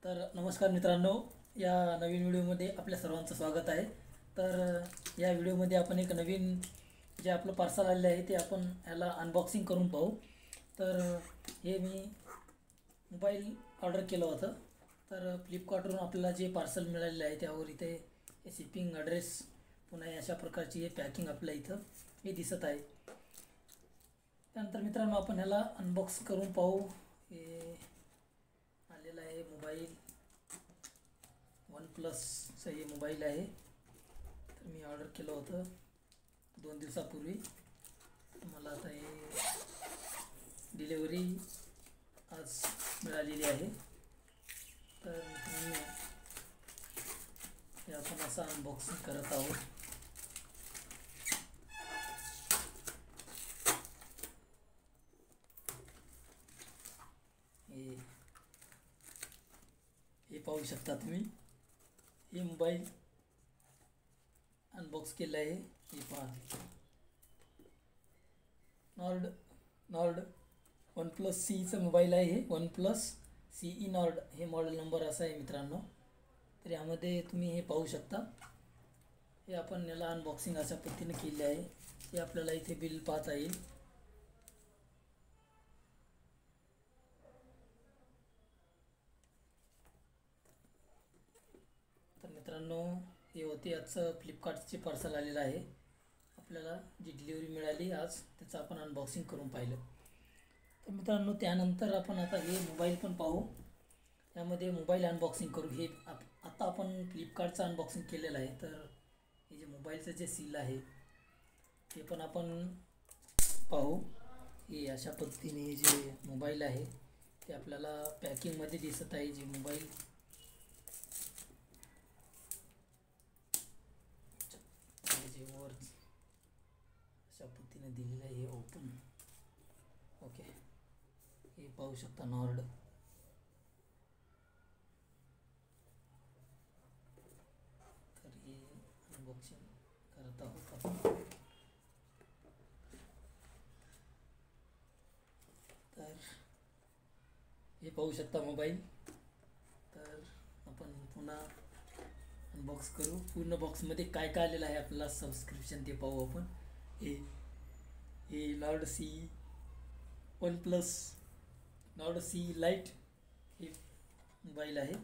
तर नमस्कार मित्रांनो, या नवीन व्हिडिओमध्ये आपल्या सर्वांचं स्वागत आहे. तर या व्हिडिओमध्ये आपण एक नवीन जे आपलं पार्सल आलेलं आहे ते आपण ह्याला अनबॉक्सिंग करून पाहू. तर हे मी मोबाईल ऑर्डर केलं होतं. तर फ्लिपकार्टवरून आपल्याला जे पार्सल मिळालेलं आहे त्यावर इथे शिपिंग ॲड्रेस पुन्हा अशा प्रकारची हे पॅकिंग आपल्या इथं हे दिसत आहे. त्यानंतर मित्रांनो आपण ह्याला अनबॉक्स करून पाहू. हे आलेला आहे मोबाईल, OnePlusचं हे मोबाईल आहे. तर मी ऑर्डर केलं होतं 2 दिवसापूर्वी. मला आता हे डिलेवरी आज मिळालेली आहे. तर मित्रांनो हे आपण असं अनबॉक्सिंग करत आहोत. हे पाहू शकता तुम्ही, हे मोबाईल अनबॉक्स केलं आहे. हे पहा, नॉर्ड OnePlus CEचं मोबाईल आहे. हे OnePlus CE नॉर्ड हे मॉडेल नंबर असा आहे मित्रांनो. तर यामध्ये तुम्ही हे पाहू शकता. हे आपण याला अनबॉक्सिंग अशा पद्धतीने केले आहे. हे आपल्याला इथे बिल पाहता येईल. तर मित्रांनो हे होते आजचं फ्लिपकार्टचे पार्सल आलेलं आहे. आपल्याला जी डिलिव्हरी मिळाली आज त्याचं आपण अनबॉक्सिंग करून पाहिलं. तर मित्रांनो त्यानंतर आपण आता हे मोबाईल पण पाहू. यामध्ये मोबाईल अनबॉक्सिंग करू. हे आता आपण फ्लिपकार्टचं अनबॉक्सिंग केलेलं आहे. तर हे जे मोबाईलचं जे सील आहे ते पण आपण पाहू. हे अशा पद्धतीने जे मोबाईल आहे ते आपल्याला पॅकिंगमध्ये दिसत आहे. जे मोबाईल जे वर अशा पद्धतीने दिलेलं आहे. हे ओपन ओके, हे पाहू शकता नॉर्ड. तर हे अनबॉक्सिंग करत आहोत आपण. तर हे पाहू शकता मोबाईल. तर आपण पुन्हा अनबॉक्स करू. पूर्ण बॉक्समध्ये काय काय आलेलं आहे आपल्याला सबस्क्रिप्शन ते पाहू आपण. हे Nord CE OnePlus Nord CE lite हे मोबाईल आहे.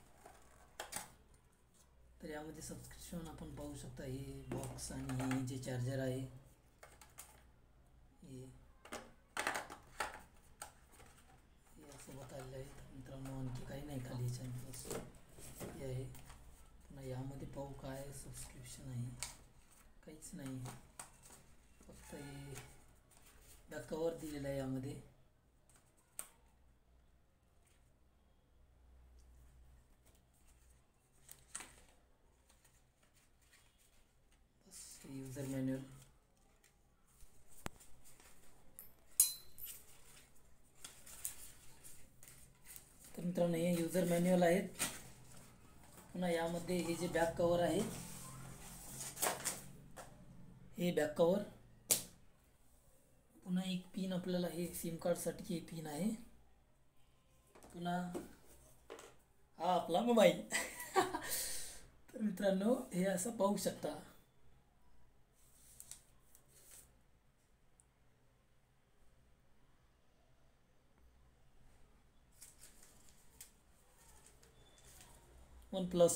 तर यामध्ये सबस्क्रिप्शन आपण पाहू शकता. हे बॉक्स आणि हे जे चार्जर आहे हे यासोबत आलेलं आहे. मित्रांनो आणखी काही नाही खाली याच्यामध्ये हे आहे. पुन्हा यामध्ये पाहू काय सबस्क्रिप्शन आहे. काहीच नाही, फक्त हे बॅक कवर दिलेलं आहे यामध्ये. बस यूजर मॅन्युअल. तर मित्रांनो हे यूजर मॅन्युअल आहेत. पुन्हा यामध्ये हे जे बॅक कवर आहे हे बॅक कवर. पुन्हा एक पिन आपल्याला, हे सिम कार्डसाठी हे पिन आहे. पुन्हा हा आपला मोबाईल. तर मित्रांनो हे असं पाहू शकता. OnePlus.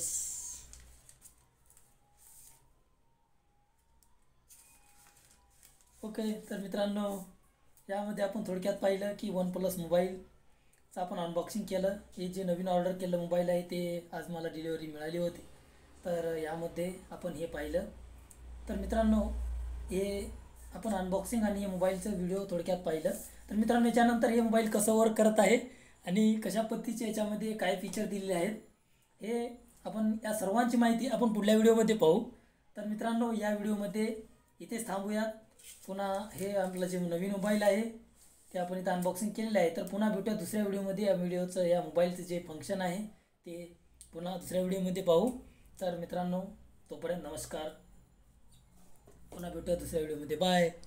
ओके, तर मित्रांनो यामध्ये आपण थोडक्यात पाहिलं की OnePlus मोबाईलचं आपण अनबॉक्सिंग केलं. हे जे नवीन ऑर्डर केलं मोबाईल आहे ते आज मला डिलिव्हरी मिळाली होती. तर यामध्ये आपण हे पाहिलं. तर मित्रांनो हे आपण अनबॉक्सिंग आणि हे मोबाईलचं व्हिडिओ थोडक्यात पाहिलं. तर मित्रांनो याच्यानंतर हे मोबाईल कसं वर्क करत आहे आणि कशा पद्धतीचे याच्यामध्ये काय फीचर दिलेले आहेत हे आपण या सर्वांची माहिती आपण पुढल्या व्हिडिओमध्ये पाहू. तर मित्रांनो या व्हिडिओमध्ये इथेच थांबूयात. पुन्हा हे आपलं जे नवीन मोबाईल आहे ते आपण इथं अनबॉक्सिंग केलेलं आहे. तर पुन्हा भेटूया दुसऱ्या व्हिडिओमध्ये. या व्हिडिओचं या मोबाईलचं जे फंक्शन आहे ते पुन्हा दुसऱ्या व्हिडिओमध्ये पाहू. तर मित्रांनो तोपर्यंत नमस्कार. पुन्हा भेटूया दुसऱ्या व्हिडिओमध्ये. बाय.